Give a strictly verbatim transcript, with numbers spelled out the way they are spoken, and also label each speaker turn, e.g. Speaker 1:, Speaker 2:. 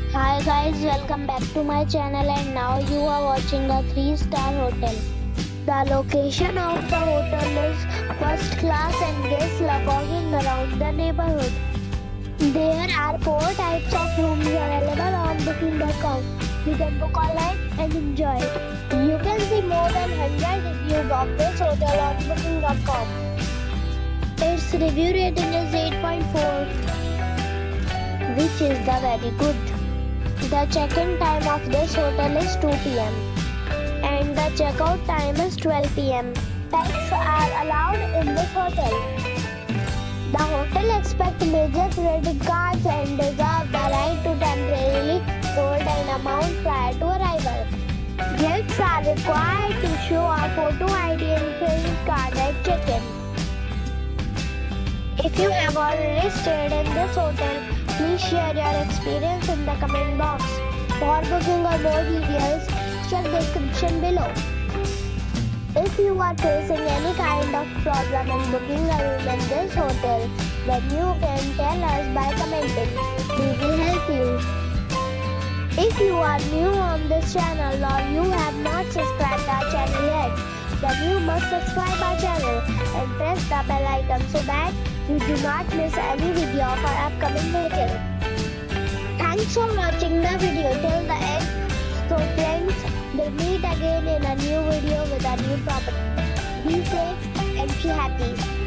Speaker 1: Hi guys, welcome back to my channel and now you are watching a three star hotel. The location of the hotel is first class and guests love walking around the neighborhood. There are four types of rooms available on booking dot com. You can book online and enjoy. You can see more than one hundred reviews of this hotel on booking dot com. Its review rating is eight point four, which is the very good. The check-in time of this hotel is two p m and the check-out time is twelve p m Pets are allowed in this hotel. The hotel accepts major credit cards and reserves the right to temporarily hold an amount prior to arrival. Guests are required to show a photo I D and credit card at check-in. If you have already stayed in this hotel, please share your experience in the comment box. For booking or more details, check the description below. If you are facing any kind of problem in booking a room in this hotel, then you can tell us by commenting. We will help you. If you are new on this channel or you have not subscribed our channel yet, then you must subscribe our channel and press the bell icon so that you do not miss any video of our upcoming video. Thanks for watching the video till the end. So friends, we'll meet again in a new video with a new property. Be safe and be happy.